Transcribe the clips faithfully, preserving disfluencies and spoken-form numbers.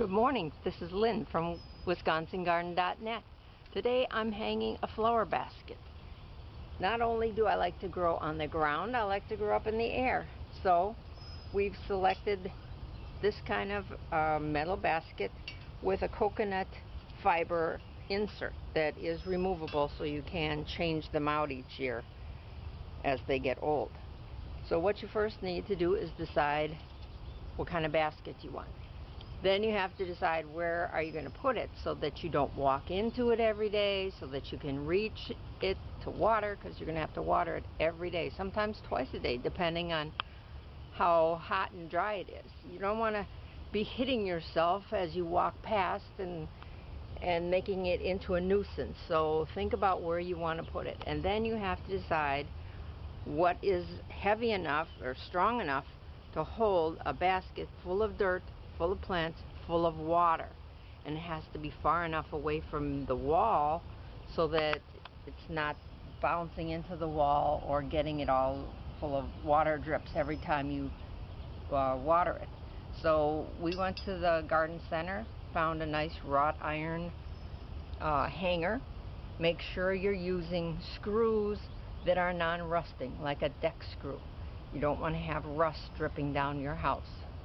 Good morning, this is Lynn from Wisconsin Garden dot net. Today I'm hanging a flower basket. Not only do I like to grow on the ground, I like to grow up in the air. So we've selected this kind of uh, metal basket with a coconut fiber insert that is removable, so you can change them out each year as they get old. So what you first need to do is decide what kind of basket you want. Then you have to decide where are you going to put it so that you don't walk into it every day, so that you can reach it to water, because you're going to have to water it every day, sometimes twice a day, depending on how hot and dry it is. You don't want to be hitting yourself as you walk past and and making it into a nuisance. So think about where you want to put it, and then you have to decide what is heavy enough or strong enough to hold a basket full of dirt, full of plants, full of water. And it has to be far enough away from the wall so that it's not bouncing into the wall or getting it all full of water drips every time you uh, water it. So we went to the garden center, found a nice wrought iron uh, hanger. Make sure you're using screws that are non-rusting, like a deck screw. You don't want to have rust dripping down your house.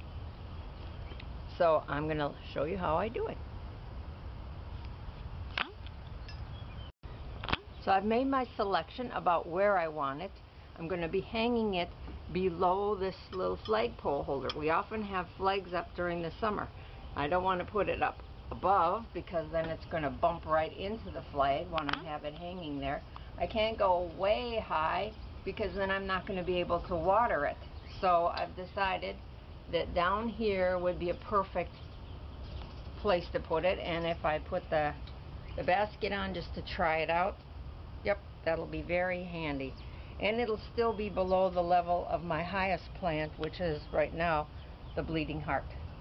So I'm going to show you how I do it. So I've made my selection about where I want it. I'm going to be hanging it below this little flagpole holder. We often have flags up during the summer. I don't want to put it up above because then it's going to bump right into the flag when I have it hanging there. I can't go way high because then I'm not going to be able to water it. So I've decided that down here would be a perfect place to put it, and if I put the, the basket on just to try it out, yep, that'll be very handy. And it'll still be below the level of my highest plant, which is right now the bleeding heart.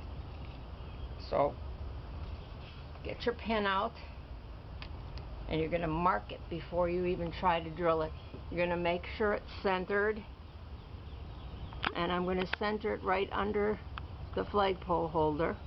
So get your pen out, and you're going to mark it before you even try to drill it. You're going to make sure it's centered, and I'm going to center it right under the flagpole holder.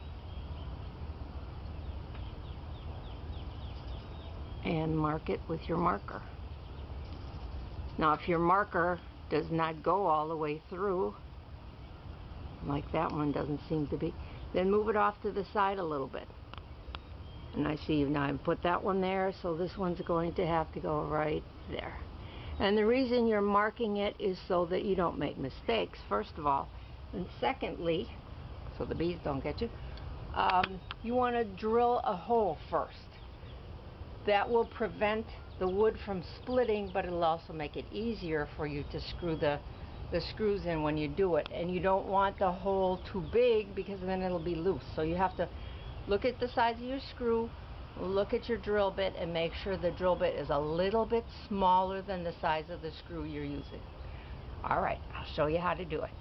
And mark it with your marker. Now if your marker does not go all the way through, like that one doesn't seem to be, then move it off to the side a little bit. And I see now I've put that one there, so this one's going to have to go right there. And the reason you're marking it is so that you don't make mistakes, first of all. And secondly, so the bees don't get you, um, you want to drill a hole first. That will prevent the wood from splitting, but it'll also make it easier for you to screw the, the screws in when you do it. And you don't want the hole too big because then it'll be loose. So you have to look at the size of your screw, look at your drill bit, and make sure the drill bit is a little bit smaller than the size of the screw you're using. Alright, I'll show you how to do it.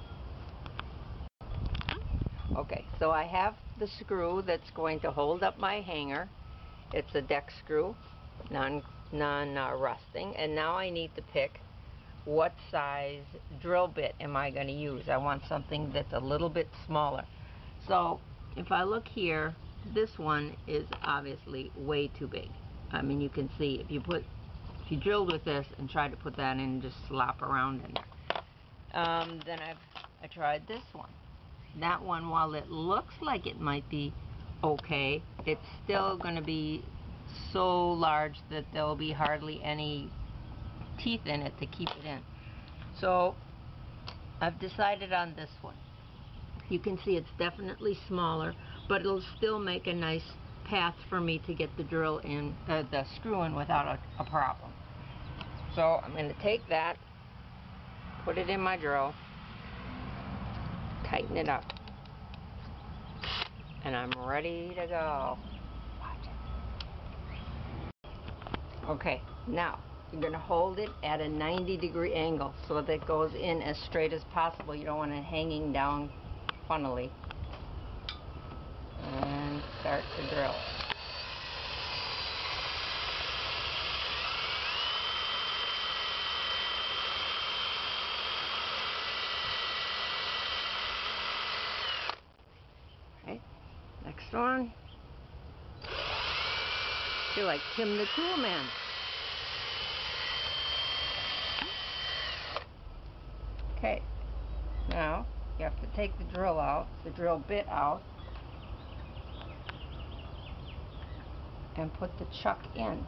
Okay, so I have the screw that's going to hold up my hanger. It's a deck screw, non, non uh, rusting, and now I need to pick what size drill bit am I going to use. I want something that's a little bit smaller. So if I look here, this one is obviously way too big. I mean, you can see if you put, if you drilled with this and tried to put that in and just slop around in there. Um, then I've I tried this one. That one, while it looks like it might be okay, it's still going to be so large that there will be hardly any teeth in it to keep it in. So I've decided on this one. You can see it's definitely smaller, but it'll still make a nice path for me to get the drill in, uh, the screw in without a, a problem. So I'm going to take that, put it in my drill, tighten it up, and I'm ready to go. Watch it. Okay, now you're going to hold it at a ninety degree angle so that it goes in as straight as possible. You don't want it hanging down funnily. And start to drill. Okay, next one. You're like Tim the Toolman. Okay, now you have to take the drill out, the drill bit out, and put the chuck in.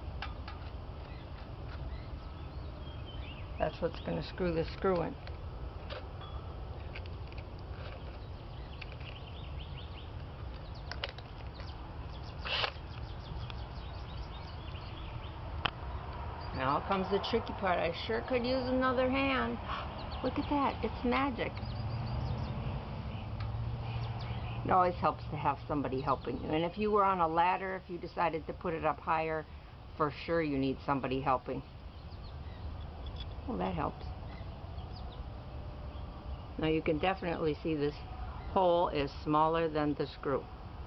That's what's going to screw the screw in. Now comes the tricky part. I sure could use another hand. Look at that, it's magic. It always helps to have somebody helping you. And if you were on a ladder, if you decided to put it up higher, for sure you need somebody helping. Well, that helps. Now you can definitely see this hole is smaller than the screw.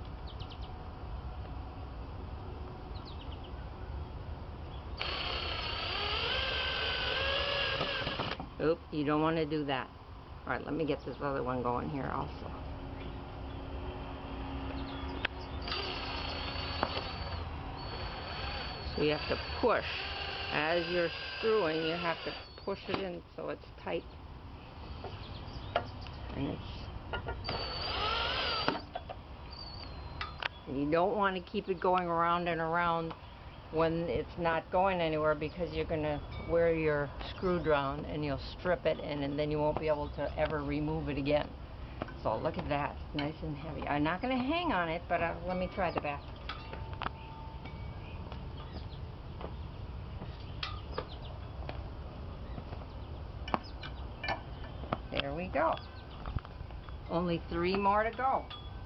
Oop, you don't want to do that. Alright, let me get this other one going here also. So you have to push. As you're screwing, you have to push it in so it's tight. And it's... And you don't want to keep it going around and around when it's not going anywhere, because you're going to wear your screw down and you'll strip it, and, and then you won't be able to ever remove it again. So look at that, nice and heavy. I'm not going to hang on it, but uh, let me try the back. There we go. Only three more to go.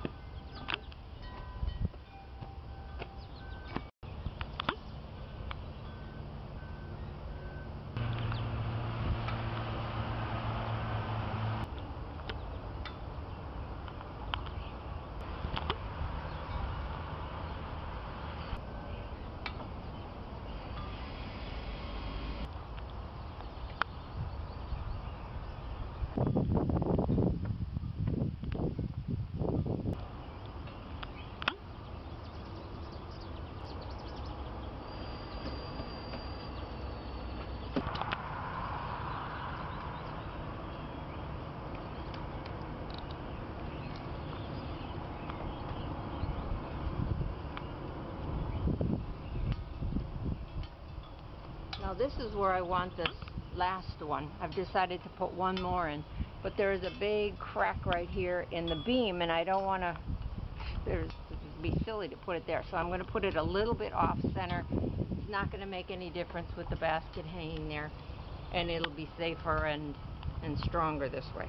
Now this is where I want this last one. I've decided to put one more in, but there is a big crack right here in the beam, and I don't want to, there's, it'd be silly to put it there, so I'm going to put it a little bit off center. It's not going to make any difference with the basket hanging there, and it'll be safer and, and stronger this way.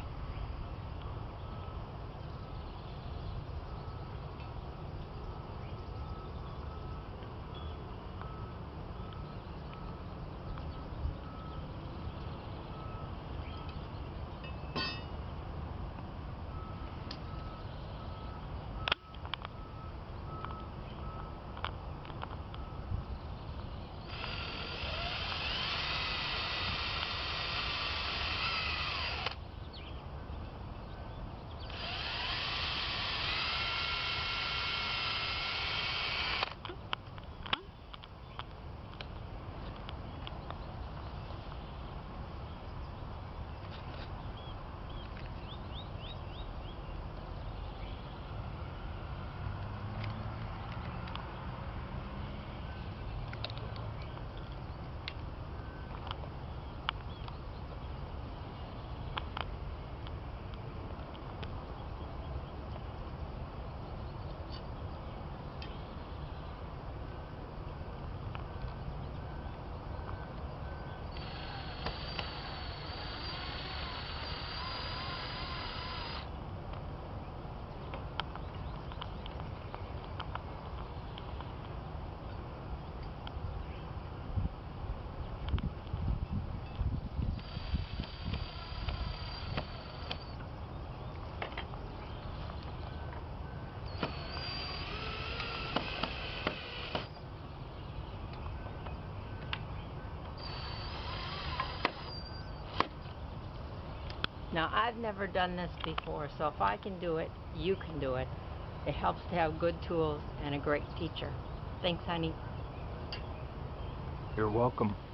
Now, I've never done this before, so if I can do it, you can do it. It helps to have good tools and a great teacher. Thanks, honey. You're welcome.